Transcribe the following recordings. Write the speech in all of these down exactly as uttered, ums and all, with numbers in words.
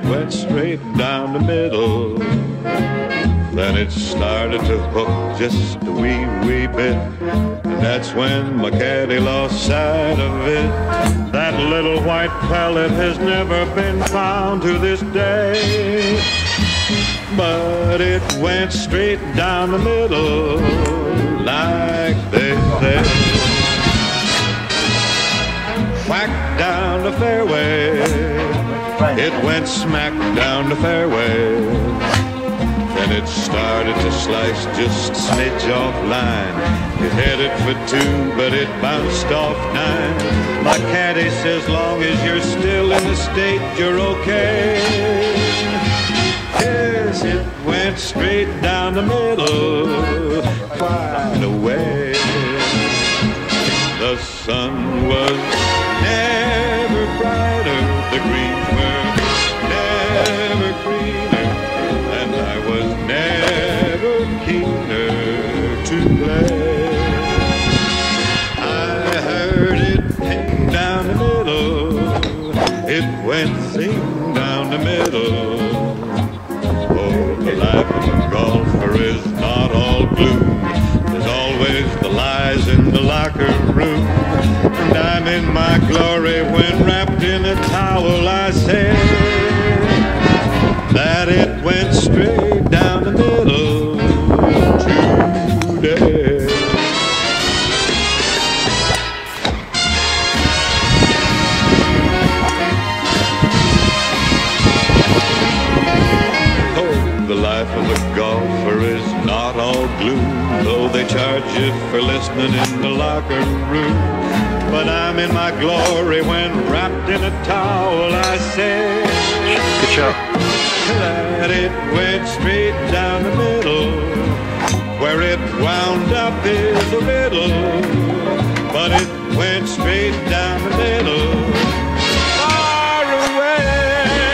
went straight down the middle. Then it started to hook just a wee, wee bit. And that's when my caddy lost sight of it. That little white pellet has never been found to this day. But it went straight down the middle, like they say. Whack down the fairway, it went smack down the fairway. Then it started to slice just a smidge off line. It headed for two, but it bounced off nine. My caddy says, long as you're still in the state, you're okay. Yes, it went straight down the middle, quite away. The sun was never brighter, the greens were never greener, and I was never keener to play. I heard it ping down the middle, it went sing down the middle. Oh, the life of a golfer is not all gloom. There's always the lies in the locker room. And I'm in my glory when wrapped in a towel. I say that it went straight down the middle today. Oh, the life of a golfer is not all gloom, though they charge you for listening in the locker room. But I'm in my glory when wrapped in a towel. I say, good shot, that it went straight down the middle. Where it wound up is a riddle, but it went straight down the middle, far away.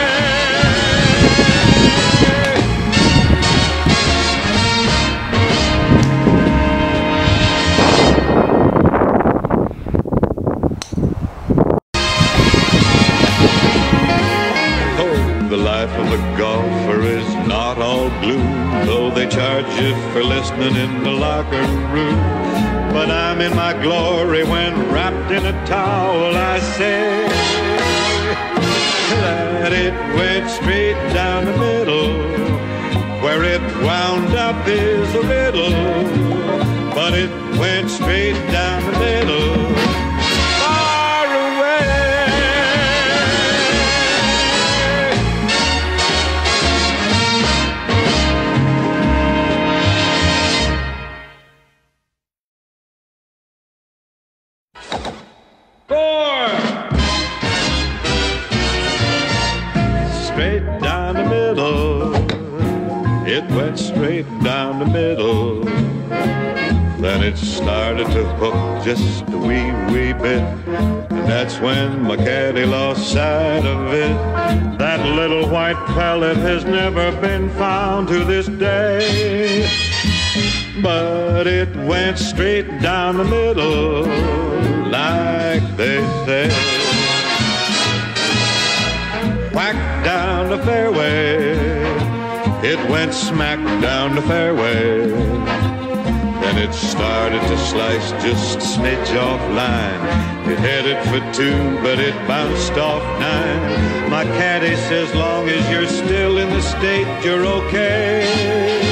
The life of a golfer is not all gloom, though they charge you for listening in the locker room. But I'm in my glory when wrapped in a towel. I say that it went straight down the middle. Where it wound up is a riddle, but it went straight down the middle, far away. Four. Straight down the middle, it went straight down the middle. Then it started to hook just a wee, wee bit. And that's when my caddy lost sight of it. That little white pellet has never been found to this day. But it went straight down the middle, like they say. Whack down the fairway, it went smack down the fairway. Then it started to slice just a smidge off line. It headed for two, but it bounced off nine. My caddy says, long as you're still in the state, you're okay.